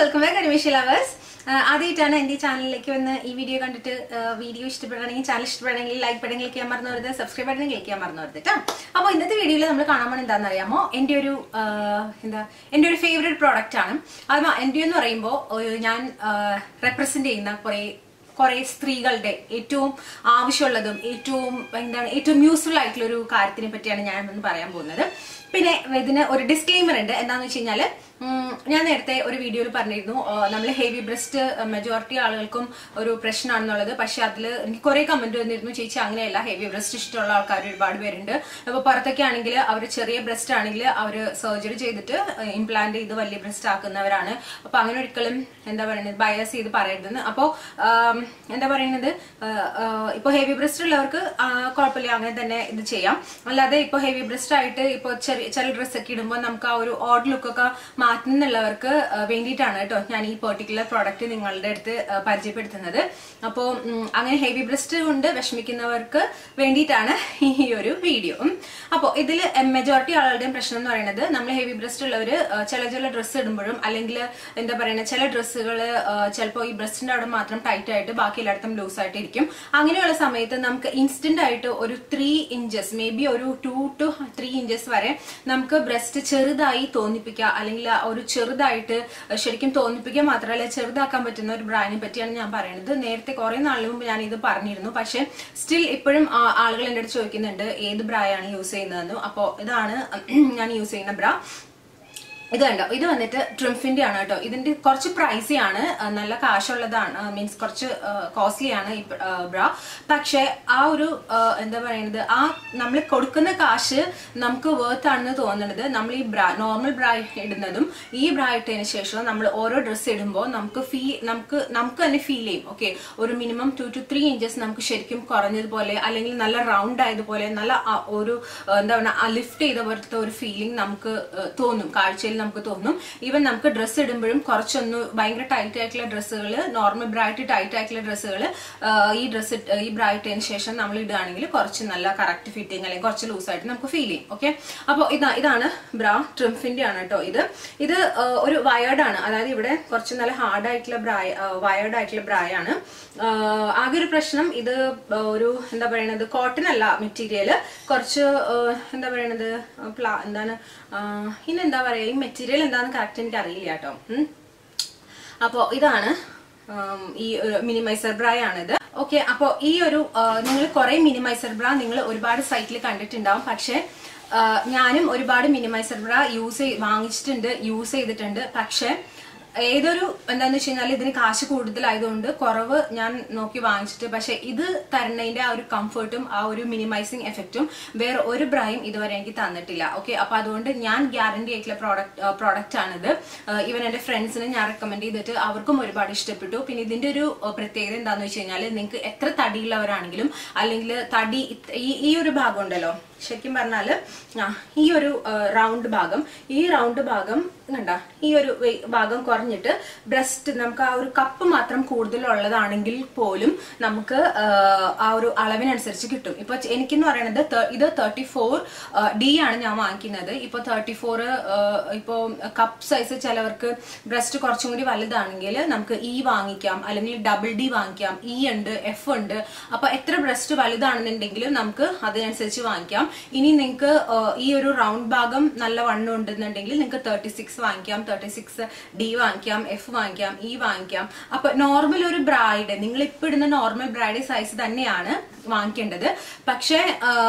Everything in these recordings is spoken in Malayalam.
welcome back Animation Lovers. ആദ്യമായിട്ടാണ് എൻ്റെ ഈ ചാനലിലേക്ക് വന്ന് ഈ വീഡിയോ കണ്ടിട്ട് വീഡിയോ ഇഷ്ടപ്പെടുകയാണെങ്കിൽ ചാനൽ ഇഷ്ടപ്പെടുകയാണെങ്കിൽ ലൈക്ക് ബട്ടൺ ക്ലിക്ക് ചെയ്യാൻ മറന്നു വരുത്, സബ്സ്ക്രൈബ് ബട്ടൺ ക്ലിക്ക് ചെയ്യാൻ മറന്നു വരുത് കേട്ടോ. അപ്പോൾ ഇന്നത്തെ വീഡിയോയിൽ നമ്മൾ കാണാൻ പോകുന്നത് എന്താണെന്ന് അറിയാമോ, എൻ്റെ ഒരു ഫേവറേറ്റ് പ്രോഡക്റ്റ് ആണ്. അത് എൻ്റെ എന്ന് പറയുമ്പോൾ ഞാൻ റെപ്രസെന്റ് ചെയ്യുന്ന കുറെ സ്ത്രീകളുടെ ഏറ്റവും ആവശ്യമുള്ളതും ഏറ്റവും യൂസ്ഫുൾ ആയിട്ടുള്ള ഒരു കാര്യത്തിനെ പറ്റിയാണ് ഞാൻ ഇന്ന് പറയാൻ പോകുന്നത്. പിന്നെ ഇതിന് ഒരു ഡിസ്ക്ലെയിമർ ഉണ്ട്. എന്താണെന്ന് വെച്ച് കഴിഞ്ഞാൽ ഞാൻ നേരത്തെ ഒരു വീഡിയോയിൽ പറഞ്ഞിരുന്നു നമ്മൾ ഹെവി ബ്രസ്റ്റ് മെജോറിറ്റി ആളുകൾക്കും ഒരു പ്രശ്നമാണെന്നുള്ളത്. പക്ഷെ അതിൽ എനിക്ക് കുറെ കമന്റ് വന്നിരുന്നു, ചേച്ചി അങ്ങനെയല്ല, ഹെവി ബ്രസ്റ്റ് ഇഷ്ടമുള്ള ആൾക്കാർ ഒരുപാട് പേരുണ്ട്. അപ്പോൾ പുറത്തൊക്കെ ആണെങ്കിൽ അവർ ചെറിയ ബ്രസ്റ്റ് ആണെങ്കിൽ അവർ സർജറി ചെയ്തിട്ട് ഇംപ്ലാന്റ് ചെയ്ത് വലിയ ബ്രസ്റ്റ് ആക്കുന്നവരാണ്. അപ്പൊ അങ്ങനെ ഒരിക്കലും എന്താ പറയുന്നത് ബയസ് ചെയ്ത് പറയരുതെന്ന്. അപ്പോൾ എന്താ പറയുന്നത്, ഇപ്പൊ ഹെവി ബ്രസ്റ്റ് ഉള്ളവർക്ക് കുഴപ്പമില്ല, അങ്ങനെ തന്നെ ഇത് ചെയ്യാം. അല്ലാതെ ഇപ്പൊ ഹെവി ബ്രസ്റ്റ് ആയിട്ട് ഇപ്പൊ ചില ഡ്രസ്സ് ഒക്കെ ഇടുമ്പോൾ നമുക്ക് ആ ഒരു ഓഡ് ലുക്കൊക്കെ മാറ്റുന്നുള്ളവർക്ക് വേണ്ടിയിട്ടാണ് കേട്ടോ ഞാൻ ഈ പെർട്ടിക്കുലർ പ്രോഡക്റ്റ് നിങ്ങളുടെ അടുത്ത് പരിചയപ്പെടുത്തുന്നത്. അപ്പോൾ അങ്ങനെ ഹെവി ബ്രസ്റ്റ് കൊണ്ട് വിഷമിക്കുന്നവർക്ക് വേണ്ടിയിട്ടാണ് ഈ ഒരു വീഡിയോ. അപ്പോൾ ഇതിൽ മെജോറിറ്റി ആളുകളുടെയും പ്രശ്നം എന്ന് പറയുന്നത്, നമ്മൾ ഹെവി ബ്രസ്റ്റ് ഉള്ളവർ ചില ഡ്രസ്സ് ഇടുമ്പോഴും അല്ലെങ്കിൽ എന്താ പറയുക ചില ഡ്രസ്സുകൾ ചിലപ്പോൾ ഈ ബ്രസ്റ്റിന്റെ അവിടെ മാത്രം ടൈറ്റ് ആയിട്ട് ബാക്കി എല്ലായിടത്തും ലൂസ് ആയിട്ട് ഇരിക്കും. അങ്ങനെയുള്ള സമയത്ത് നമുക്ക് ഇൻസ്റ്റന്റ് ആയിട്ട് ഒരു 3 ഇഞ്ചസ് മേ ബി ഒരു 2 to 3 ഇഞ്ചസ് വരെ നമുക്ക് ബ്രസ്റ്റ് ചെറുതായി തോന്നിപ്പിക്കുക, അല്ലെങ്കിൽ ഒരു ചെറുതായിട്ട് ശരിക്കും തോന്നിപ്പിക്കുക മാത്രമല്ല ചെറുതാക്കാൻ പറ്റുന്ന ഒരു ബ്രാൻഡിനെ പറ്റിയാണ് ഞാൻ പറയുന്നത്. നേരത്തെ കുറെ നാളിന് മുമ്പ് ഞാൻ ഇത് പറഞ്ഞിരുന്നു, പക്ഷെ സ്റ്റിൽ ഇപ്പോഴും ആളുകൾ എൻ്റെ അടുത്ത് ചോദിക്കുന്നുണ്ട് ഏത് ബ്രായാണ് യൂസ് ചെയ്യുന്നതെന്ന്. അപ്പോൾ ഇതാണ് ഞാൻ യൂസ് ചെയ്യുന്ന ബ്രാ. ഇത് കണ്ടോ, ഇത് വന്നിട്ട് ട്രിംഫിന്റെ ആണ് കേട്ടോ. ഇതിന്റെ കുറച്ച് പ്രൈസി ആണ്, നല്ല കാശുള്ളതാണ്, മീൻസ് കുറച്ച് കോസ്റ്റ്ലി ആണ് ഈ ബ്രാ. പക്ഷെ ആ ഒരു എന്താ പറയുന്നത്, ആ നമ്മൾ കൊടുക്കുന്ന കാശ് നമുക്ക് വേർത്ത് ആണെന്ന് തോന്നുന്നത് നമ്മൾ ഈ ബ്രാ നോർമൽ ബ്രാ ഇടുന്നതും ഈ ബ്രാ ഇട്ടതിന് ശേഷം നമ്മൾ ഓരോ ഡ്രസ്സ് ഇടുമ്പോൾ നമുക്ക് തന്നെ ഫീൽ ചെയ്യും. ഓക്കെ, ഒരു മിനിമം 2 to 3 ഇഞ്ചസ് നമുക്ക് ശരിക്കും കുറഞ്ഞതുപോലെ അല്ലെങ്കിൽ നല്ല റൗണ്ട് ആയതുപോലെ നല്ല ഒരു എന്താ പറയുക ലിഫ്റ്റ് ചെയ്ത പോലത്തെ ഒരു ഫീലിംഗ് നമുക്ക് തോന്നും, കാഴ്ചയിൽ നമുക്ക് തോന്നും. ഈവൻ നമുക്ക് ഡ്രസ്സ് ഇടുമ്പോഴും കുറച്ചൊന്ന് ഭയങ്കര ടൈറ്റ് ആയിട്ടുള്ള ഡ്രസ്സുകൾ, നോർമൽ ബ്രായിട്ട് ടൈറ്റ് ആയിട്ടുള്ള ഡ്രസ്സുകൾ ഈ ബ്രായിട്ടതിന് ശേഷം നമ്മൾ ഇടുകയാണെങ്കിൽ കുറച്ച് നല്ല കറക്റ്റ് ഫിറ്റിംഗ് അല്ലെങ്കിൽ കുറച്ച് ലൂസായിട്ട് നമുക്ക് ഫീൽ ചെയ്യും. ഓക്കെ, അപ്പോൾ ഇതാണ് ബ്രാ, ട്രിംഫിന്റെ ആണ് കേട്ടോ. ഇത് ഒരു വയേർഡ് ആണ്, അതായത് ഇവിടെ കുറച്ച് നല്ല ഹാർഡ് ആയിട്ടുള്ള വയേർഡ് ആയിട്ടുള്ള ബ്രായാണ്. ആകെ ഒരു പ്രശ്നം, ഇത് ഒരു എന്താ പറയുന്നത് കോട്ടൺ അല്ല മെറ്റീരിയൽ, കുറച്ച് എന്താ പറയുന്നത് ഇന്നെന്താ പറയാ ഈ മെറ്റീരിയൽ എന്താന്ന് കറക്റ്റ് എനിക്ക് അറിയില്ല കേട്ടോ. അപ്പോ ഇതാണ് ഈ മിനിമൈസർ ബ്രാ ആണിത്. ഓക്കെ, അപ്പോൾ ഈ ഒരു നിങ്ങൾ കുറെ മിനിമൈസർ ബ്രാ നിങ്ങൾ ഒരുപാട് സൈറ്റിൽ കണ്ടിട്ടുണ്ടാവും. പക്ഷെ ഞാനും ഒരുപാട് മിനിമൈസർ ബ്രാ വാങ്ങിച്ചിട്ടുണ്ട്, യൂസ് ചെയ്തിട്ടുണ്ട്. പക്ഷെ ഏതൊരു എന്താന്ന് വെച്ച് കഴിഞ്ഞാൽ ഇതിന് കാശ് കൂടുതലായതുകൊണ്ട് കുറവ് ഞാൻ നോക്കി വാങ്ങിച്ചിട്ട്, പക്ഷെ ഇത് തരുന്നതിന്റെ ആ ഒരു കംഫർട്ടും ആ ഒരു മിനിമൈസിങ് എഫക്റ്റും വേറെ ഒരു ബ്രായും ഇതുവരെ എനിക്ക് തന്നിട്ടില്ല. ഓക്കെ, അപ്പൊ അതുകൊണ്ട് ഞാൻ ഗ്യാരണ്ടി ആയിട്ടുള്ള പ്രോഡക്റ്റ് ആണിത്. ഈവൻ എന്റെ ഫ്രണ്ട്സിന് ഞാൻ റെക്കമെൻഡ് ചെയ്തിട്ട് അവർക്കും ഒരുപാട് ഇഷ്ടപ്പെട്ടു. പിന്നെ ഇതിന്റെ ഒരു പ്രത്യേകത എന്താന്ന് വെച്ച് കഴിഞ്ഞാൽ നിങ്ങൾക്ക് എത്ര തടിയുള്ളവരാണെങ്കിലും അല്ലെങ്കിൽ തടി ഈ ഒരു ഭാഗം ഉണ്ടല്ലോ, ശരിക്കും പറഞ്ഞാല് ഈ ഒരു റൗണ്ട് ഭാഗം കണ്ട, ഈ ഒരു ഭാഗം കുറഞ്ഞിട്ട് ബ്രസ്റ്റ് നമുക്ക് ആ ഒരു കപ്പ് മാത്രം കൂടുതലുള്ളതാണെങ്കിൽ പോലും നമുക്ക് ആ ഒരു അളവിനനുസരിച്ച് കിട്ടും. ഇപ്പൊ എനിക്കെന്ന് പറയുന്നത് ഇത് 34D ആണ് ഞാൻ വാങ്ങിക്കുന്നത്. ഇപ്പൊ 34 ഇപ്പോ കപ്പ് സൈസ് ചിലവർക്ക് ബ്രസ്റ്റ് കുറച്ചും കൂടി വലുതാണെങ്കിൽ നമുക്ക് E വാങ്ങിക്കാം, അല്ലെങ്കിൽ DD വാങ്ങിക്കാം, E ഉണ്ട്, F ഉണ്ട്. അപ്പൊ എത്ര ബ്രസ്റ്റ് വലുതാണെന്നുണ്ടെങ്കിലും നമുക്ക് അതിനനുസരിച്ച് വാങ്ങിക്കാം. ഇനി നിങ്ങൾക്ക് ഈ ഒരു റൗണ്ട് ഭാഗം നല്ല വണ്ണം ഉണ്ടെന്നുണ്ടെങ്കിൽ നിങ്ങൾക്ക് 36 വാങ്ങിക്കാം, 36D വാങ്ങിക്കാം, F വാങ്ങിക്കാം, E വാങ്ങിക്കാം. അപ്പൊ നോർമൽ ഒരു ബ്രായുടെ നിങ്ങൾ ഇപ്പൊ ഇടുന്ന നോർമൽ ബ്രായുടെ സൈസ് തന്നെയാണ് വാങ്ങിക്കേണ്ടത്. പക്ഷെ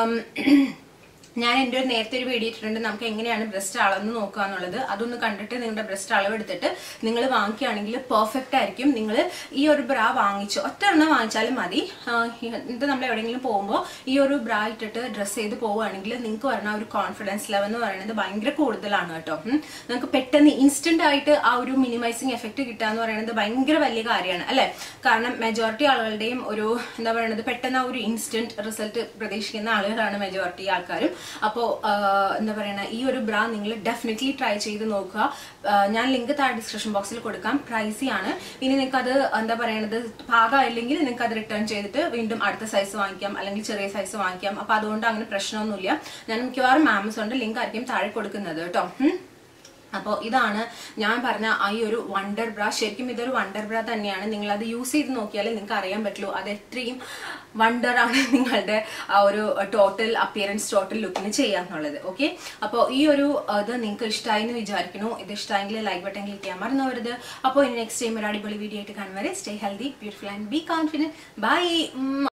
ഞാൻ എൻ്റെ ഒരു നേരത്തെ ഒരു വീഡിയോ ഇട്ടിട്ടുണ്ട്, നമുക്ക് എങ്ങനെയാണ് ബ്രസ്റ്റ് അളന്ന് നോക്കുക എന്നുള്ളത്. അതൊന്ന് കണ്ടിട്ട് നിങ്ങളുടെ ബ്രസ്റ്റ് അളവെടുത്തിട്ട് നിങ്ങൾ വാങ്ങിക്കുകയാണെങ്കിൽ പെർഫെക്റ്റ് ആയിരിക്കും. നിങ്ങൾ ഈ ഒരു ബ്രാ ഒറ്റ എണ്ണം വാങ്ങിച്ചാലും മതി. ഇത് നമ്മൾ എവിടെയെങ്കിലും പോകുമ്പോൾ ഈ ഒരു ബ്രാ ഇട്ടിട്ട് ഡ്രസ്സ് ചെയ്ത് പോവുകയാണെങ്കിൽ നിങ്ങൾക്ക് വരുന്ന ഒരു കോൺഫിഡൻസ് ലെവൽ എന്ന് പറയുന്നത് ഭയങ്കര കൂടുതലാണ് കേട്ടോ. നിങ്ങൾക്ക് പെട്ടെന്ന് ഇൻസ്റ്റന്റ് ആയിട്ട് ആ ഒരു മിനിമൈസിങ് എഫക്ട് കിട്ടുക എന്ന് പറയുന്നത് ഭയങ്കര വലിയ കാര്യമാണ് അല്ലെ. കാരണം മെജോറിറ്റി ആളുകളുടെയും ഒരു എന്താ പറയുന്നത് പെട്ടെന്ന് ആ ഒരു ഇൻസ്റ്റന്റ് റിസൾട്ട് പ്രതീക്ഷിക്കുന്ന ആളുകളാണ് മെജോറിറ്റി ആൾക്കാരും. അപ്പോൾ എന്താ പറയുക, ഈ ഒരു ബ്രാ നിങ്ങൾ ഡെഫിനറ്റ്ലി ട്രൈ ചെയ്ത് നോക്കുക. ഞാൻ ലിങ്ക് താഴെ ഡിസ്ക്രിപ്ഷൻ ബോക്സിൽ കൊടുക്കാം. പ്രൈസി ആണ്. ഇനി നിങ്ങൾക്ക് അത് എന്താ പറയുന്നത് പാകമായില്ലെങ്കിൽ നിങ്ങൾക്ക് അത് റിട്ടേൺ ചെയ്തിട്ട് വീണ്ടും അടുത്ത സൈസ് വാങ്ങിക്കാം, അല്ലെങ്കിൽ ചെറിയ സൈസ് വാങ്ങിക്കാം. അപ്പൊ അതുകൊണ്ട് അങ്ങനെ പ്രശ്നമൊന്നുമില്ല. ഞാൻ മിക്കവാറും ആമസോണിന്റെ ലിങ്ക് ആയിരിക്കും താഴെ കൊടുക്കുന്നത് കേട്ടോ. അപ്പോൾ ഇതാണ് ഞാൻ പറഞ്ഞ ഈ ഒരു വണ്ടർ ബ്രാ. ശരിക്കും ഇതൊരു വണ്ടർ ബ്രാ തന്നെയാണ്. നിങ്ങൾ അത് യൂസ് ചെയ്ത് നോക്കിയാലേ നിങ്ങൾക്ക് അറിയാൻ പറ്റുള്ളൂ അത് എത്രയും വണ്ടറാണ് നിങ്ങളുടെ ആ ഒരു ടോട്ടൽ അപ്പിയറൻസ്, ടോട്ടൽ ലുക്കിന് ചെയ്യാന്നുള്ളത്. ഓക്കെ, അപ്പോൾ ഈ ഒരു ഇത് നിങ്ങൾക്ക് ഇഷ്ടമായി എന്ന് വിചാരിക്കുന്നു. ഇത് ഇഷ്ടമായെങ്കിൽ ലൈക്ക് ബട്ടൺ ക്ലിക്ക് ചെയ്യാൻ മറന്നവരുത്. അപ്പോൾ ഇനി നെക്സ്റ്റ് ടൈം ഒരു അടിപൊളി വീഡിയോ ആയിട്ട് കാണുന്നവരെ stay healthy, beautiful and be confident. By.